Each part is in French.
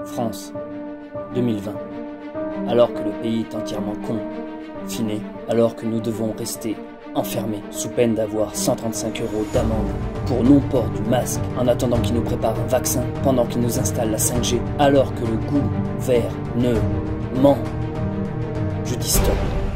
France, 2020. Alors que le pays est entièrement confiné, alors que nous devons rester enfermés sous peine d'avoir 135 € d'amende pour non-port du masque en attendant qu'ils nous préparent un vaccin, pendant qu'ils nous installent la 5G, alors que le gouvernement ment. Je dis stop.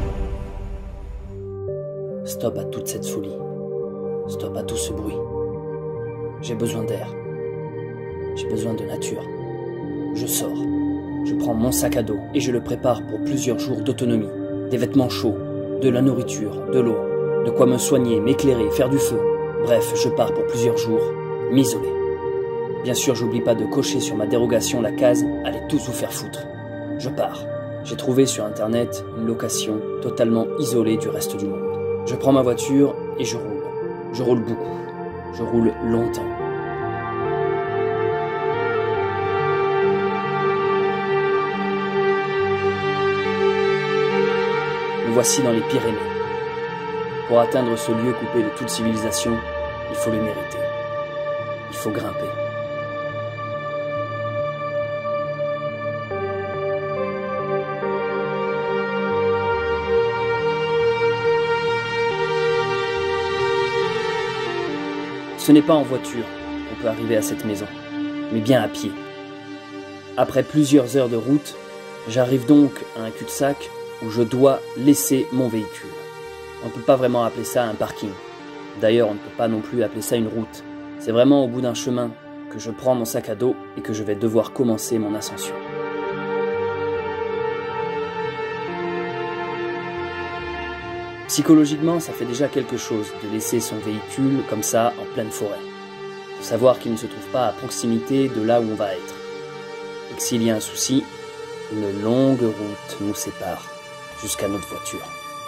Stop à toute cette folie. Stop à tout ce bruit. J'ai besoin d'air. J'ai besoin de nature. Je sors. Je prends mon sac à dos et je le prépare pour plusieurs jours d'autonomie. Des vêtements chauds, de la nourriture, de l'eau, de quoi me soigner, m'éclairer, faire du feu. Bref, je pars pour plusieurs jours, m'isoler. Bien sûr, j'oublie pas de cocher sur ma dérogation la case « Allez tous vous faire foutre ». Je pars. J'ai trouvé sur internet une location totalement isolée du reste du monde. Je prends ma voiture et je roule. Je roule beaucoup. Je roule longtemps. Me voici dans les Pyrénées. Pour atteindre ce lieu coupé de toute civilisation, il faut le mériter. Il faut grimper. Ce n'est pas en voiture qu'on peut arriver à cette maison, mais bien à pied. Après plusieurs heures de route, j'arrive donc à un cul-de-sac où je dois laisser mon véhicule. On ne peut pas vraiment appeler ça un parking. D'ailleurs, on ne peut pas non plus appeler ça une route. C'est vraiment au bout d'un chemin que je prends mon sac à dos et que je vais devoir commencer mon ascension. Psychologiquement, ça fait déjà quelque chose de laisser son véhicule comme ça en pleine forêt. De savoir qu'il ne se trouve pas à proximité de là où on va être. Et que s'il y a un souci, une longue route nous sépare jusqu'à notre voiture.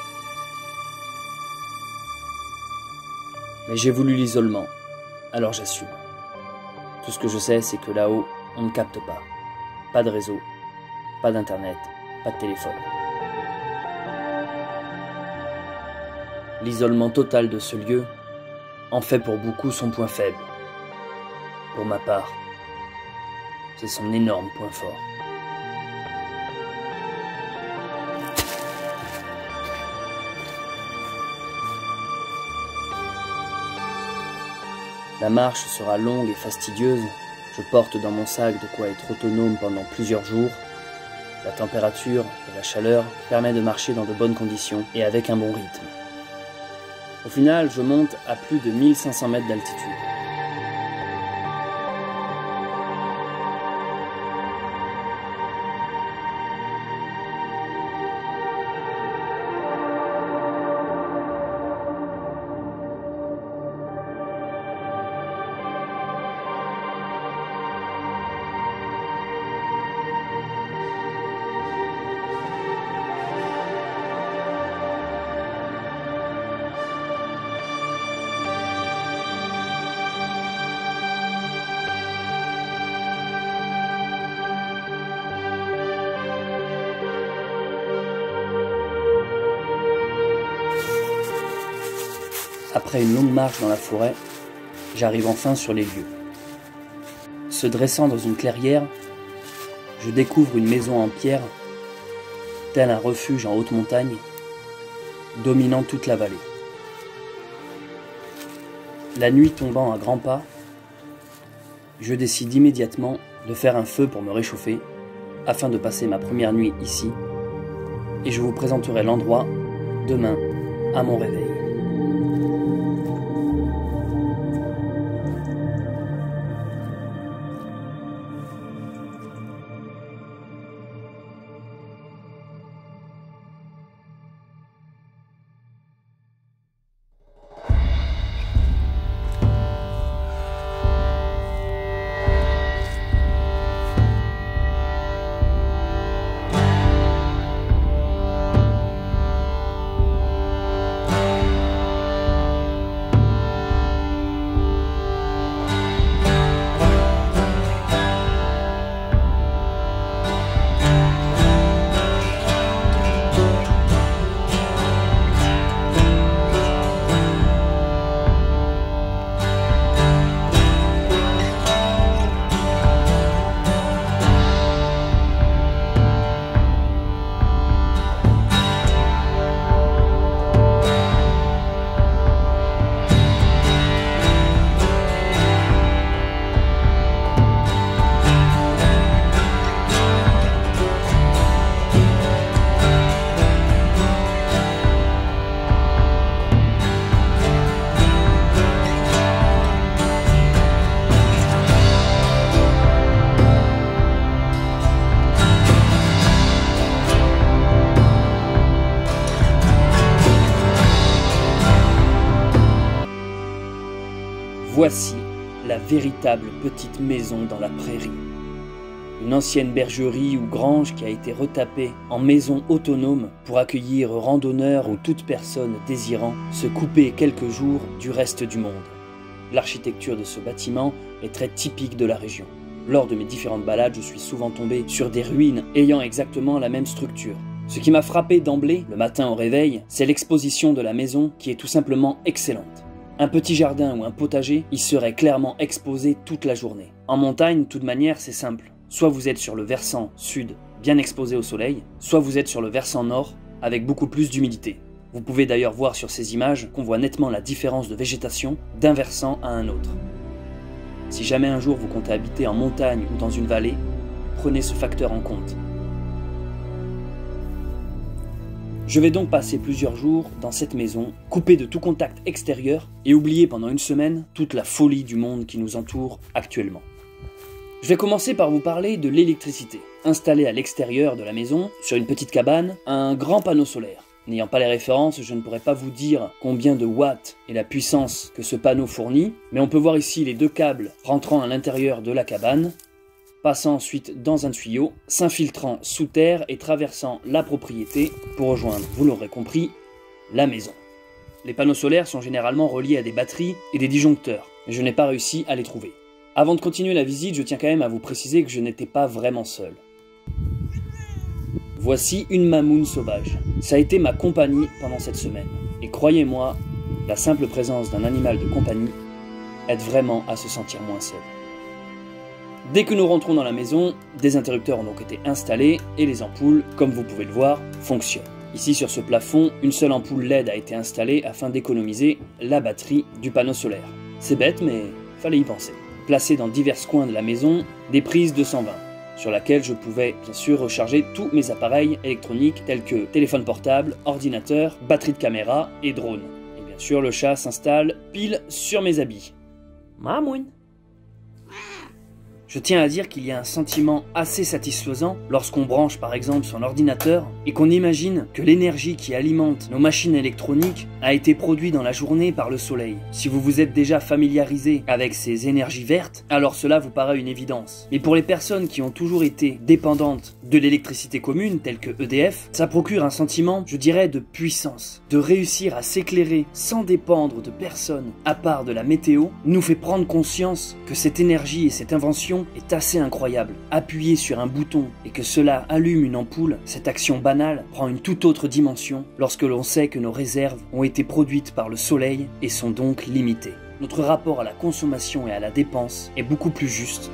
Mais j'ai voulu l'isolement, alors j'assume. Tout ce que je sais, c'est que là-haut, on ne capte pas. Pas de réseau, pas d'internet, pas de téléphone. L'isolement total de ce lieu en fait pour beaucoup son point faible. Pour ma part, c'est son énorme point fort. La marche sera longue et fastidieuse. Je porte dans mon sac de quoi être autonome pendant plusieurs jours. La température et la chaleur permettent de marcher dans de bonnes conditions et avec un bon rythme. Au final, je monte à plus de 1500 mètres d'altitude. Après une longue marche dans la forêt, j'arrive enfin sur les lieux. Se dressant dans une clairière, je découvre une maison en pierre, tel un refuge en haute montagne, dominant toute la vallée. La nuit tombant à grands pas, je décide immédiatement de faire un feu pour me réchauffer, afin de passer ma première nuit ici, et je vous présenterai l'endroit demain à mon réveil. Voici la véritable petite maison dans la prairie. Une ancienne bergerie ou grange qui a été retapée en maison autonome pour accueillir randonneurs ou toute personne désirant se couper quelques jours du reste du monde. L'architecture de ce bâtiment est très typique de la région. Lors de mes différentes balades, je suis souvent tombé sur des ruines ayant exactement la même structure. Ce qui m'a frappé d'emblée, le matin au réveil, c'est l'exposition de la maison qui est tout simplement excellente. Un petit jardin ou un potager y serait clairement exposé toute la journée. En montagne, de toute manière, c'est simple. Soit vous êtes sur le versant sud, bien exposé au soleil, soit vous êtes sur le versant nord, avec beaucoup plus d'humidité. Vous pouvez d'ailleurs voir sur ces images qu'on voit nettement la différence de végétation d'un versant à un autre. Si jamais un jour vous comptez habiter en montagne ou dans une vallée, prenez ce facteur en compte. Je vais donc passer plusieurs jours dans cette maison, coupé de tout contact extérieur et oublier pendant une semaine toute la folie du monde qui nous entoure actuellement. Je vais commencer par vous parler de l'électricité. Installée à l'extérieur de la maison, sur une petite cabane, un grand panneau solaire. N'ayant pas les références, je ne pourrais pas vous dire combien de watts et la puissance que ce panneau fournit, mais on peut voir ici les deux câbles rentrant à l'intérieur de la cabane, passant ensuite dans un tuyau, s'infiltrant sous terre et traversant la propriété pour rejoindre, vous l'aurez compris, la maison. Les panneaux solaires sont généralement reliés à des batteries et des disjoncteurs, mais je n'ai pas réussi à les trouver. Avant de continuer la visite, je tiens quand même à vous préciser que je n'étais pas vraiment seul. Voici une mamoune sauvage. Ça a été ma compagnie pendant cette semaine. Et croyez-moi, la simple présence d'un animal de compagnie aide vraiment à se sentir moins seul. Dès que nous rentrons dans la maison, des interrupteurs ont donc été installés et les ampoules, comme vous pouvez le voir, fonctionnent. Ici sur ce plafond, une seule ampoule LED a été installée afin d'économiser la batterie du panneau solaire. C'est bête mais fallait y penser. Placées dans divers coins de la maison, des prises 220, sur laquelle je pouvais bien sûr recharger tous mes appareils électroniques tels que téléphone portable, ordinateur, batterie de caméra et drone. Et bien sûr le chat s'installe pile sur mes habits. Mamoun. Je tiens à dire qu'il y a un sentiment assez satisfaisant lorsqu'on branche par exemple son ordinateur et qu'on imagine que l'énergie qui alimente nos machines électroniques a été produite dans la journée par le soleil. Si vous vous êtes déjà familiarisé avec ces énergies vertes, alors cela vous paraît une évidence. Mais pour les personnes qui ont toujours été dépendantes de l'électricité commune, telle que EDF, ça procure un sentiment, je dirais, de puissance. De réussir à s'éclairer sans dépendre de personne à part de la météo, nous fait prendre conscience que cette énergie et cette invention est assez incroyable. Appuyer sur un bouton et que cela allume une ampoule, cette action banale prend une toute autre dimension lorsque l'on sait que nos réserves ont été produites par le soleil et sont donc limitées. Notre rapport à la consommation et à la dépense est beaucoup plus juste.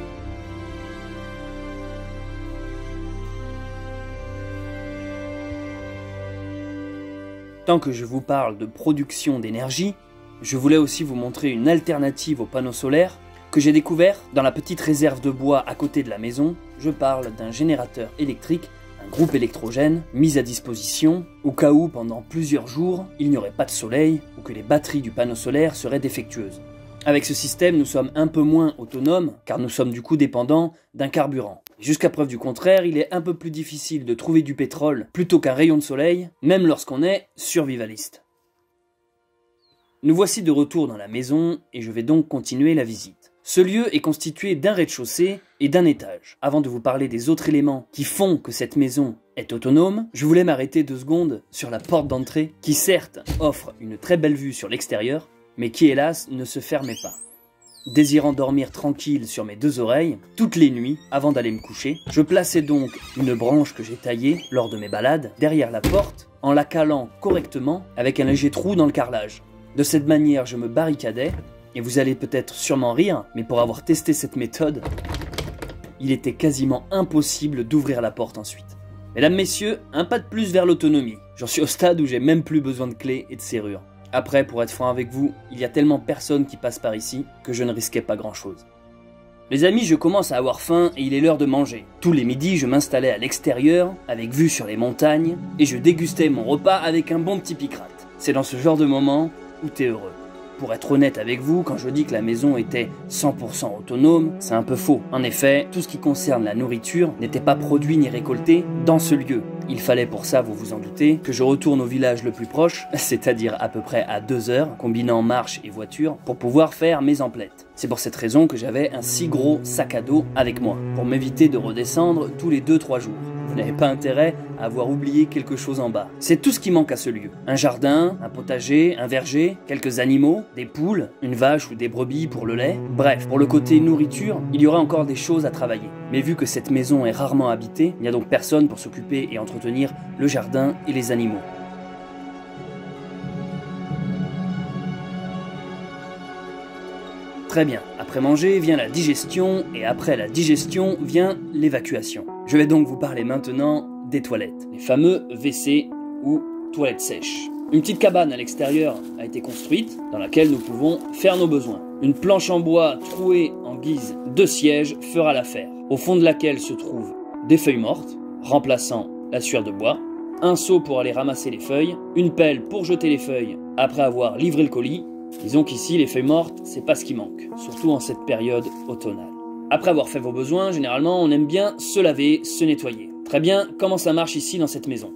Tant que je vous parle de production d'énergie, je voulais aussi vous montrer une alternative aux panneaux solaires que j'ai découvert dans la petite réserve de bois à côté de la maison. Je parle d'un générateur électrique, un groupe électrogène mis à disposition au cas où pendant plusieurs jours il n'y aurait pas de soleil ou que les batteries du panneau solaire seraient défectueuses. Avec ce système, nous sommes un peu moins autonomes car nous sommes du coup dépendants d'un carburant. Jusqu'à preuve du contraire, il est un peu plus difficile de trouver du pétrole plutôt qu'un rayon de soleil, même lorsqu'on est survivaliste. Nous voici de retour dans la maison et je vais donc continuer la visite. Ce lieu est constitué d'un rez-de-chaussée et d'un étage. Avant de vous parler des autres éléments qui font que cette maison est autonome, je voulais m'arrêter 2 secondes sur la porte d'entrée qui certes offre une très belle vue sur l'extérieur, mais qui hélas ne se fermait pas. Désirant dormir tranquille sur mes 2 oreilles, toutes les nuits, avant d'aller me coucher, je plaçais donc une branche que j'ai taillée lors de mes balades derrière la porte, en la calant correctement avec un léger trou dans le carrelage. De cette manière, je me barricadais. Et vous allez peut-être sûrement rire, mais pour avoir testé cette méthode, il était quasiment impossible d'ouvrir la porte ensuite. Mesdames, messieurs, un pas de plus vers l'autonomie. J'en suis au stade où j'ai même plus besoin de clés et de serrures. Après, pour être franc avec vous, il y a tellement personne qui passe par ici que je ne risquais pas grand-chose. Les amis, je commence à avoir faim et il est l'heure de manger. Tous les midis, je m'installais à l'extérieur, avec vue sur les montagnes, et je dégustais mon repas avec un bon petit picrate. C'est dans ce genre de moment où t'es heureux. Pour être honnête avec vous, quand je dis que la maison était 100% autonome, c'est un peu faux. En effet, tout ce qui concerne la nourriture n'était pas produit ni récolté dans ce lieu. Il fallait pour ça, vous vous en doutez, que je retourne au village le plus proche, c'est-à-dire à peu près à 2 heures, combinant marche et voiture, pour pouvoir faire mes emplettes. C'est pour cette raison que j'avais un si gros sac à dos avec moi, pour m'éviter de redescendre tous les 2-3 jours. Vous n'avez pas intérêt à avoir oublié quelque chose en bas. C'est tout ce qui manque à ce lieu. Un jardin, un potager, un verger, quelques animaux, des poules, une vache ou des brebis pour le lait. Bref, pour le côté nourriture, il y aurait encore des choses à travailler. Mais vu que cette maison est rarement habitée, il n'y a donc personne pour s'occuper et entretenir le jardin et les animaux. Très bien, après manger vient la digestion, et après la digestion vient l'évacuation. Je vais donc vous parler maintenant des toilettes, les fameux WC ou toilettes sèches. Une petite cabane à l'extérieur a été construite, dans laquelle nous pouvons faire nos besoins. Une planche en bois trouée en guise de siège fera l'affaire, au fond de laquelle se trouvent des feuilles mortes, remplaçant la sueur de bois, un seau pour aller ramasser les feuilles, une pelle pour jeter les feuilles après avoir livré le colis. Disons qu'ici, les feuilles mortes, c'est pas ce qui manque, surtout en cette période automnale. Après avoir fait vos besoins, généralement, on aime bien se laver, se nettoyer. Très bien, comment ça marche ici dans cette maison?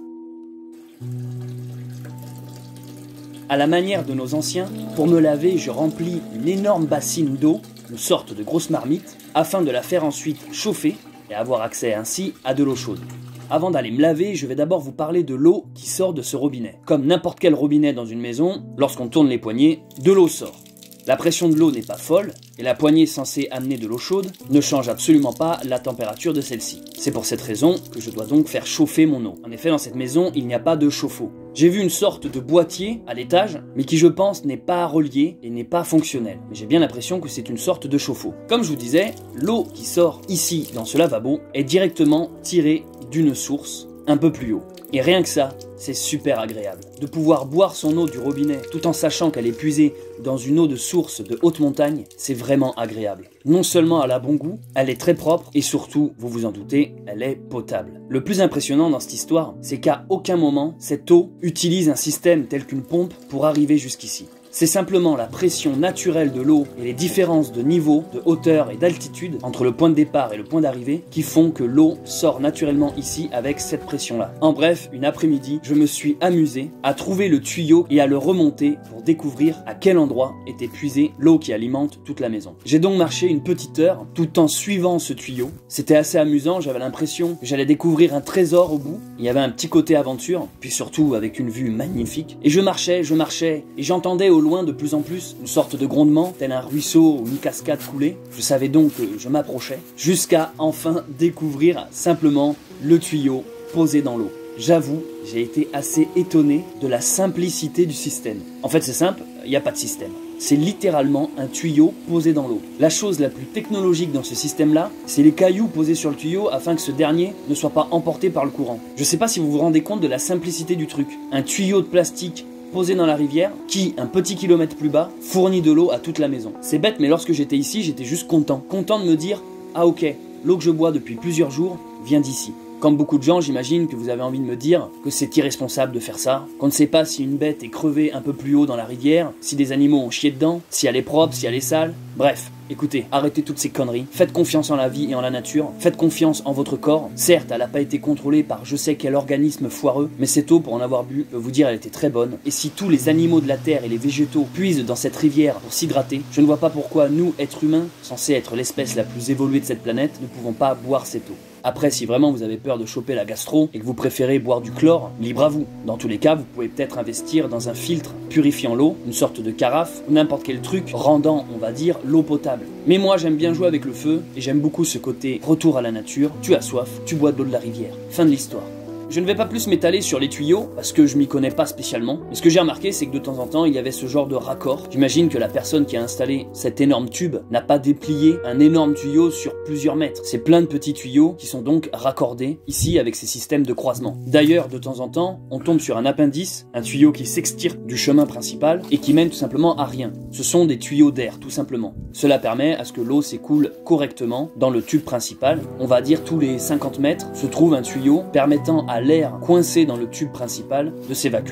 À la manière de nos anciens, pour me laver, je remplis une énorme bassine d'eau, une sorte de grosse marmite, afin de la faire ensuite chauffer et avoir accès ainsi à de l'eau chaude. Avant d'aller me laver, je vais d'abord vous parler de l'eau qui sort de ce robinet. Comme n'importe quel robinet dans une maison, lorsqu'on tourne les poignées, de l'eau sort. La pression de l'eau n'est pas folle, et la poignée censée amener de l'eau chaude ne change absolument pas la température de celle-ci. C'est pour cette raison que je dois donc faire chauffer mon eau. En effet, dans cette maison, il n'y a pas de chauffe-eau. J'ai vu une sorte de boîtier à l'étage, mais qui je pense n'est pas relié et n'est pas fonctionnel. Mais j'ai bien l'impression que c'est une sorte de chauffe-eau. Comme je vous disais, l'eau qui sort ici dans ce lavabo est directement tirée d'une source un peu plus haut. Et rien que ça, c'est super agréable. De pouvoir boire son eau du robinet tout en sachant qu'elle est puisée dans une eau de source de haute montagne, c'est vraiment agréable. Non seulement elle a bon goût, elle est très propre et surtout, vous vous en doutez, elle est potable. Le plus impressionnant dans cette histoire, c'est qu'à aucun moment, cette eau utilise un système tel qu'une pompe pour arriver jusqu'ici. C'est simplement la pression naturelle de l'eau et les différences de niveau, de hauteur et d'altitude entre le point de départ et le point d'arrivée qui font que l'eau sort naturellement ici avec cette pression-là. En bref, une après-midi, je me suis amusé à trouver le tuyau et à le remonter pour découvrir à quel endroit était puisée l'eau qui alimente toute la maison. J'ai donc marché une petite heure tout en suivant ce tuyau. C'était assez amusant, j'avais l'impression que j'allais découvrir un trésor au bout. Il y avait un petit côté aventure, puis surtout avec une vue magnifique. Et je marchais, et j'entendais au loin de plus en plus une sorte de grondement, tel un ruisseau ou une cascade coulée. Je savais donc que je m'approchais, jusqu'à enfin découvrir simplement le tuyau posé dans l'eau. J'avoue, j'ai été assez étonné de la simplicité du système. En fait, c'est simple, il n'y a pas de système. C'est littéralement un tuyau posé dans l'eau. La chose la plus technologique dans ce système-là, c'est les cailloux posés sur le tuyau afin que ce dernier ne soit pas emporté par le courant. Je ne sais pas si vous vous rendez compte de la simplicité du truc. Un tuyau de plastique posé dans la rivière, qui, un petit kilomètre plus bas, fournit de l'eau à toute la maison. C'est bête, mais lorsque j'étais ici, j'étais juste content de me dire « Ah ok, l'eau que je bois depuis plusieurs jours vient d'ici ». Comme beaucoup de gens, j'imagine que vous avez envie de me dire que c'est irresponsable de faire ça, qu'on ne sait pas si une bête est crevée un peu plus haut dans la rivière, si des animaux ont chié dedans, si elle est propre, si elle est sale. Bref, écoutez, arrêtez toutes ces conneries, faites confiance en la vie et en la nature, faites confiance en votre corps. Certes, elle n'a pas été contrôlée par je sais quel organisme foireux, mais cette eau, pour en avoir bu, je peux vous dire elle était très bonne. Et si tous les animaux de la terre et les végétaux puisent dans cette rivière pour s'hydrater, je ne vois pas pourquoi nous, êtres humains, censés être l'espèce la plus évoluée de cette planète, ne pouvons pas boire cette eau. Après, si vraiment vous avez peur de choper la gastro et que vous préférez boire du chlore, libre à vous. Dans tous les cas, vous pouvez peut-être investir dans un filtre purifiant l'eau, une sorte de carafe ou n'importe quel truc rendant, on va dire, l'eau potable. Mais moi, j'aime bien jouer avec le feu et j'aime beaucoup ce côté retour à la nature. Tu as soif, tu bois de l'eau de la rivière. Fin de l'histoire. Je ne vais pas plus m'étaler sur les tuyaux, parce que je m'y connais pas spécialement. Mais ce que j'ai remarqué, c'est que de temps en temps, il y avait ce genre de raccord. J'imagine que la personne qui a installé cet énorme tube n'a pas déplié un énorme tuyau sur plusieurs mètres. C'est plein de petits tuyaux qui sont donc raccordés ici avec ces systèmes de croisement. D'ailleurs, de temps en temps, on tombe sur un appendice, un tuyau qui s'extirpe du chemin principal et qui mène tout simplement à rien. Ce sont des tuyaux d'air, tout simplement. Cela permet à ce que l'eau s'écoule correctement dans le tube principal. On va dire tous les 50 mètres se trouve un tuyau permettant à l'air coincé dans le tube principal de s'évacuer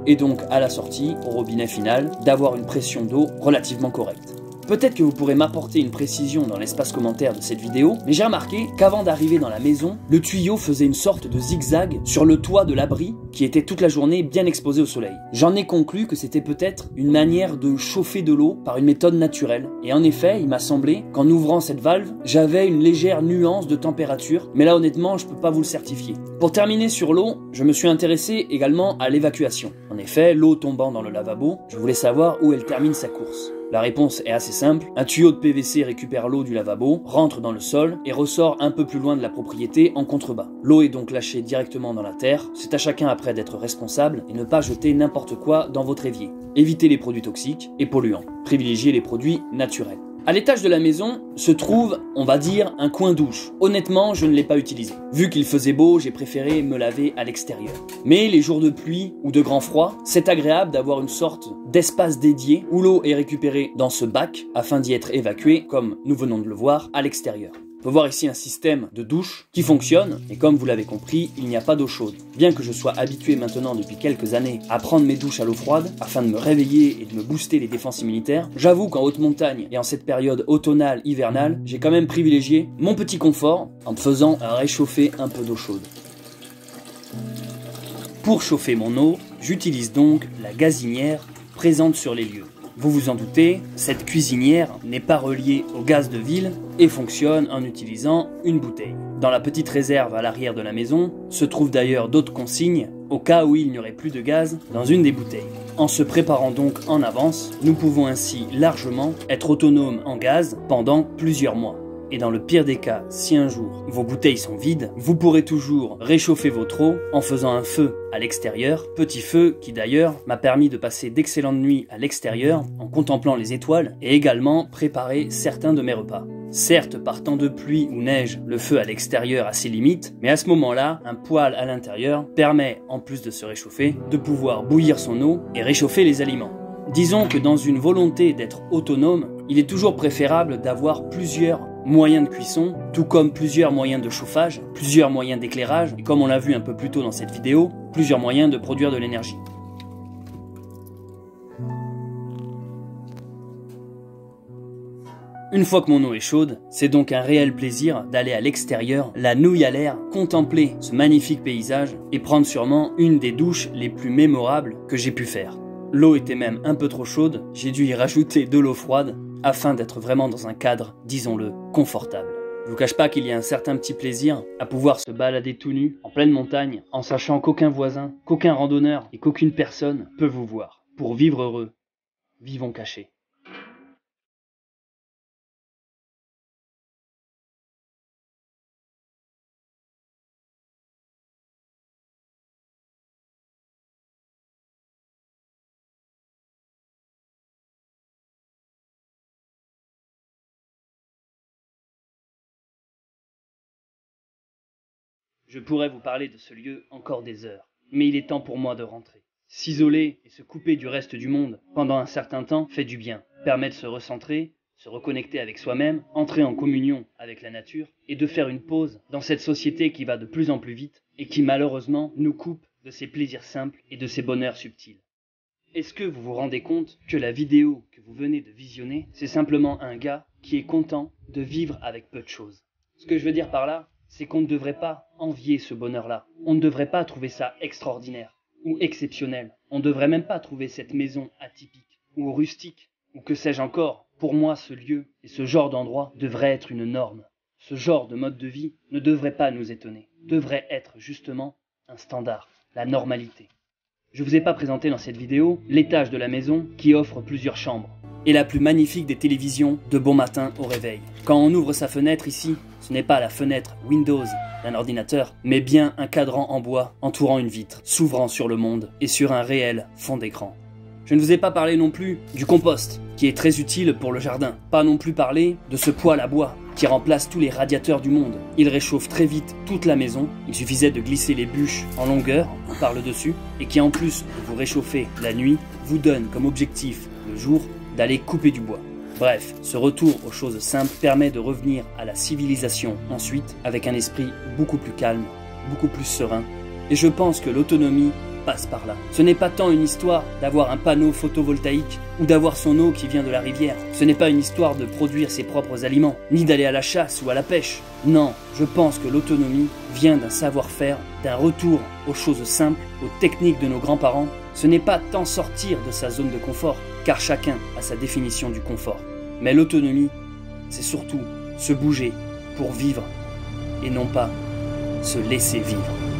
et donc à la sortie, au robinet final, d'avoir une pression d'eau relativement correcte. Peut-être que vous pourrez m'apporter une précision dans l'espace commentaire de cette vidéo, mais j'ai remarqué qu'avant d'arriver dans la maison, le tuyau faisait une sorte de zigzag sur le toit de l'abri qui était toute la journée bien exposé au soleil. J'en ai conclu que c'était peut-être une manière de chauffer de l'eau par une méthode naturelle. Et en effet, il m'a semblé qu'en ouvrant cette valve, j'avais une légère nuance de température, mais là honnêtement, je peux pas vous le certifier. Pour terminer sur l'eau, je me suis intéressé également à l'évacuation. En effet, l'eau tombant dans le lavabo, je voulais savoir où elle termine sa course. La réponse est assez simple, un tuyau de PVC récupère l'eau du lavabo, rentre dans le sol et ressort un peu plus loin de la propriété en contrebas. L'eau est donc lâchée directement dans la terre, c'est à chacun après d'être responsable et ne pas jeter n'importe quoi dans votre évier. Évitez les produits toxiques et polluants, privilégiez les produits naturels. À l'étage de la maison se trouve, on va dire, un coin douche. Honnêtement, je ne l'ai pas utilisé. Vu qu'il faisait beau, j'ai préféré me laver à l'extérieur. Mais les jours de pluie ou de grand froid, c'est agréable d'avoir une sorte d'espace dédié où l'eau est récupérée dans ce bac afin d'y être évacuée, comme nous venons de le voir, à l'extérieur. On peut voir ici un système de douche qui fonctionne, et comme vous l'avez compris, il n'y a pas d'eau chaude. Bien que je sois habitué maintenant depuis quelques années à prendre mes douches à l'eau froide, afin de me réveiller et de me booster les défenses immunitaires, j'avoue qu'en haute montagne et en cette période automnale-hivernale, j'ai quand même privilégié mon petit confort en me faisant réchauffer un peu d'eau chaude. Pour chauffer mon eau, j'utilise donc la gazinière présente sur les lieux. Vous vous en doutez, cette cuisinière n'est pas reliée au gaz de ville et fonctionne en utilisant une bouteille. Dans la petite réserve à l'arrière de la maison se trouvent d'ailleurs d'autres consignes au cas où il n'y aurait plus de gaz dans une des bouteilles. En se préparant donc en avance, nous pouvons ainsi largement être autonomes en gaz pendant plusieurs mois. Et dans le pire des cas, si un jour vos bouteilles sont vides, vous pourrez toujours réchauffer votre eau en faisant un feu à l'extérieur, petit feu qui d'ailleurs m'a permis de passer d'excellentes nuits à l'extérieur en contemplant les étoiles et également préparer certains de mes repas. Certes, par temps de pluie ou neige, le feu à l'extérieur a ses limites, mais à ce moment-là, un poêle à l'intérieur permet, en plus de se réchauffer, de pouvoir bouillir son eau et réchauffer les aliments. Disons que dans une volonté d'être autonome, il est toujours préférable d'avoir plusieurs moyens de cuisson, tout comme plusieurs moyens de chauffage, plusieurs moyens d'éclairage, et comme on l'a vu un peu plus tôt dans cette vidéo, plusieurs moyens de produire de l'énergie. Une fois que mon eau est chaude, c'est donc un réel plaisir d'aller à l'extérieur, la nouille à l'air, contempler ce magnifique paysage et prendre sûrement une des douches les plus mémorables que j'ai pu faire. L'eau était même un peu trop chaude, j'ai dû y rajouter de l'eau froide afin d'être vraiment dans un cadre, disons-le, confortable. Je vous cache pas qu'il y a un certain petit plaisir à pouvoir se balader tout nu en pleine montagne en sachant qu'aucun voisin, qu'aucun randonneur et qu'aucune personne peut vous voir. Pour vivre heureux, vivons cachés. Je pourrais vous parler de ce lieu encore des heures, mais il est temps pour moi de rentrer. S'isoler et se couper du reste du monde pendant un certain temps fait du bien, permet de se recentrer, se reconnecter avec soi-même, entrer en communion avec la nature et de faire une pause dans cette société qui va de plus en plus vite et qui malheureusement nous coupe de ses plaisirs simples et de ses bonheurs subtils. Est-ce que vous vous rendez compte que la vidéo que vous venez de visionner, c'est simplement un gars qui est content de vivre avec peu de choses? Ce que je veux dire par là, c'est qu'on ne devrait pas envier ce bonheur-là. On ne devrait pas trouver ça extraordinaire ou exceptionnel. On ne devrait même pas trouver cette maison atypique ou rustique ou que sais-je encore. Pour moi, ce lieu et ce genre d'endroit devrait être une norme. Ce genre de mode de vie ne devrait pas nous étonner, devrait être justement un standard, la normalité. Je vous ai pas présenté dans cette vidéo l'étage de la maison qui offre plusieurs chambres et la plus magnifique des télévisions de bon matin au réveil. Quand on ouvre sa fenêtre ici, ce n'est pas la fenêtre Windows d'un ordinateur, mais bien un cadran en bois entourant une vitre, s'ouvrant sur le monde et sur un réel fond d'écran. Je ne vous ai pas parlé non plus du compost, qui est très utile pour le jardin. Pas non plus parlé de ce poêle à bois, qui remplace tous les radiateurs du monde. Il réchauffe très vite toute la maison, il suffisait de glisser les bûches en longueur, par le dessus, et qui en plus de vous réchauffer la nuit, vous donne comme objectif, le jour, d'aller couper du bois. Bref, ce retour aux choses simples permet de revenir à la civilisation ensuite, avec un esprit beaucoup plus calme, beaucoup plus serein, et je pense que l'autonomie passe par là. Ce n'est pas tant une histoire d'avoir un panneau photovoltaïque ou d'avoir son eau qui vient de la rivière. Ce n'est pas une histoire de produire ses propres aliments, ni d'aller à la chasse ou à la pêche. Non, je pense que l'autonomie vient d'un savoir-faire, d'un retour aux choses simples, aux techniques de nos grands-parents. Ce n'est pas tant sortir de sa zone de confort, car chacun a sa définition du confort. Mais l'autonomie, c'est surtout se bouger pour vivre et non pas se laisser vivre.